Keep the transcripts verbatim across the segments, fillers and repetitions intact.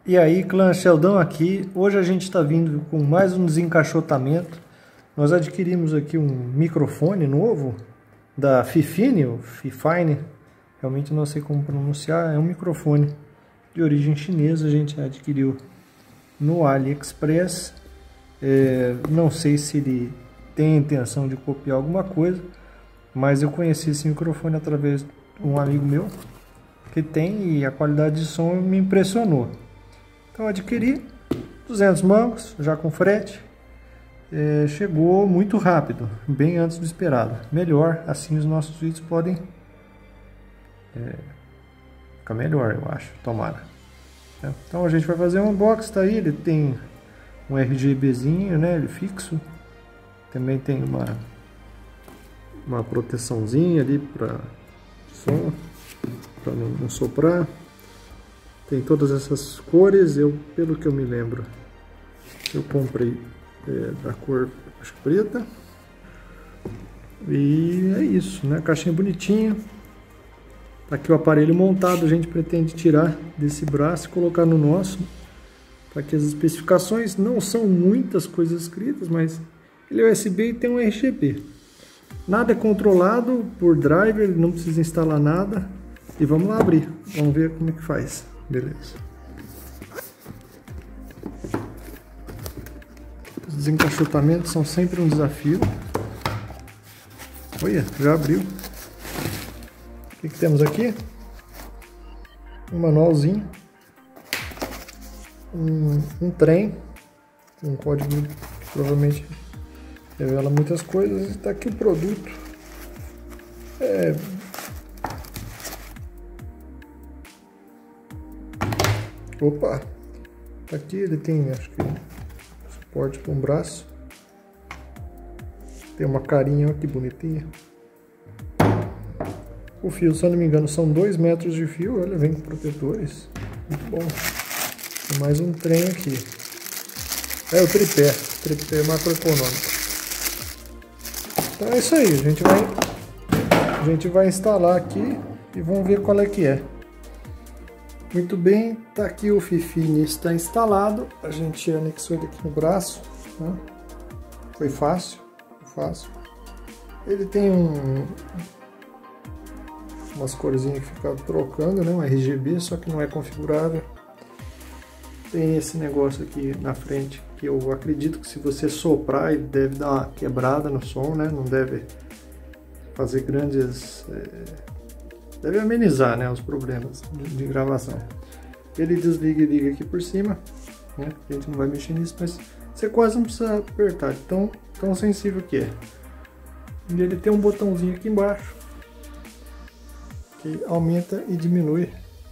E aí, clã Sheldon aqui. Hoje a gente está vindo com mais um desencaixotamento. Nós adquirimos aqui um microfone novo da Fifine, ou Fifine, realmente não sei como pronunciar. É um microfone de origem chinesa, a gente adquiriu no AliExpress. É, não sei se ele tem a intenção de copiar alguma coisa, mas eu conheci esse microfone através de um amigo meu que tem, e a qualidade de som me impressionou. Então adquiri duzentos mangos, já com frete. É, chegou muito rápido, bem antes do esperado. Melhor, assim os nossos vídeos podem é, ficar melhor, eu acho, tomara. Então a gente vai fazer um unboxing, tá aí, ele tem um RGBzinho, né, ele fixo. Também tem uma uma proteçãozinha ali para som, para não, não soprar. Tem todas essas cores, eu, pelo que eu me lembro, eu comprei é, da cor, acho que preta. E é isso, né? Caixinha bonitinha. Tá aqui o aparelho montado, a gente pretende tirar desse braço e colocar no nosso. Tá aqui as especificações, não são muitas coisas escritas, mas ele é U S B e tem um R G B. Nada é controlado por driver, não precisa instalar nada. E vamos lá abrir, vamos ver como é que faz. Beleza. Os desencaixotamentos são sempre um desafio. Olha, já abriu. O que, que temos aqui? Um manualzinho. Um, um trem. Um código que provavelmente revela muitas coisas. Está aqui o produto. É... Opa! Tá aqui, ele tem, acho que, suporte para um braço. Tem uma carinha, olha que bonitinha. O fio, se eu não me engano, são dois metros de fio. Olha, vem com protetores. Muito bom. Tem mais um trem aqui. É o tripé. Tripé macroeconômico. Então é isso aí. A gente vai, a gente vai instalar aqui e vamos ver qual é que é. Muito bem, tá aqui o Fifine, está instalado. A gente anexou ele aqui no braço, né? Foi fácil, foi fácil. Ele tem um, umas corzinhas que fica trocando, né? Um R G B, só que não é configurável. Tem esse negócio aqui na frente que eu acredito que se você soprar ele deve dar uma quebrada no som, né? Não deve fazer grandes... É... Deve amenizar, né, os problemas de, de gravação. Ele desliga e liga aqui por cima, né? A gente não vai mexer nisso, mas você quase não precisa apertar, tão, tão sensível que é. E ele tem um botãozinho aqui embaixo que aumenta e diminui.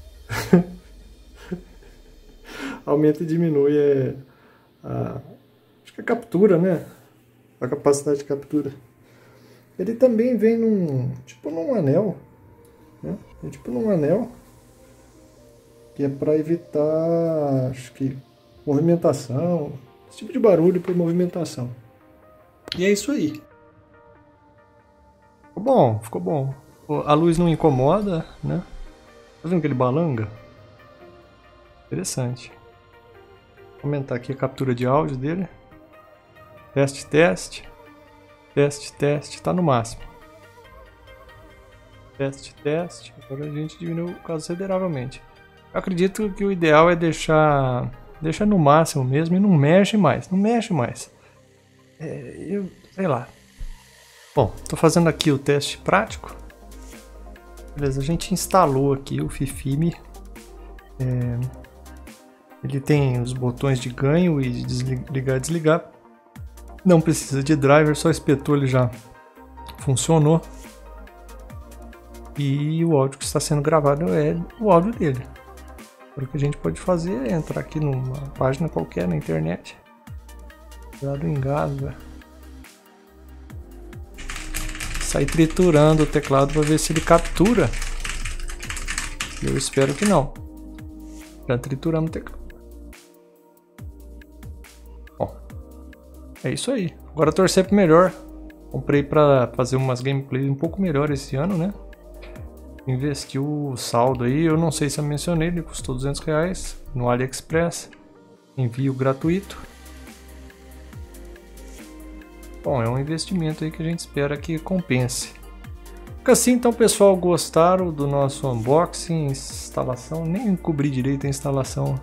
Aumenta e diminui é, a, acho que a captura, né? A capacidade de captura. Ele também vem num tipo num anel. É tipo num anel que é para evitar, acho que, movimentação, esse tipo de barulho por movimentação. E é isso aí. Ficou bom, ficou bom. A luz não incomoda, né? Tá vendo que ele balanga? Interessante. Vou aumentar aqui a captura de áudio dele. Teste, teste. Teste, teste, tá no máximo. Teste, teste. Agora a gente diminuiu consideravelmente. Eu acredito que o ideal é deixar, deixar no máximo mesmo e não mexe mais. Não mexe mais. É, eu sei lá. Bom, estou fazendo aqui o teste prático. Beleza, a gente instalou aqui o Fifine. É, ele tem os botões de ganho e de desligar e desligar. Não precisa de driver, só espetou, ele já funcionou. E o áudio que está sendo gravado é o áudio dele. O que a gente pode fazer é entrar aqui numa página qualquer na internet. Cuidado, engasga. Sair triturando o teclado para ver se ele captura. Eu espero que não. Já triturando o teclado. Bom, é isso aí. Agora torcer para melhor. Comprei para fazer umas gameplays um pouco melhor esse ano, né? Investiu o saldo aí, eu não sei se eu mencionei, ele custou duzentos reais no AliExpress. Envio gratuito. Bom, é um investimento aí que a gente espera que compense. Fica assim, então, pessoal, gostaram do nosso unboxing, instalação, nem cobri direito a instalação.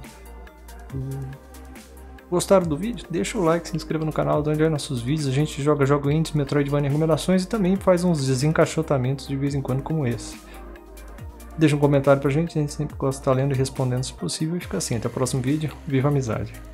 Gostaram do vídeo? Deixa o like, se inscreva no canal, dá onde é nossos vídeos. A gente joga jogo indies, Metroidvania e recomendações e também faz uns desencaixotamentos de vez em quando como esse. Deixa um comentário pra gente, a gente sempre gosta de estar lendo e respondendo se possível. E fica assim, até o próximo vídeo. Viva a amizade!